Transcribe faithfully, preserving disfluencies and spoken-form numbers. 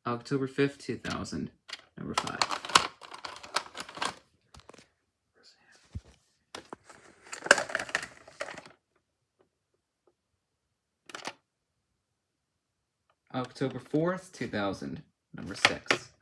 October fifth, two thousand, number five. October fourth, two thousand, number six.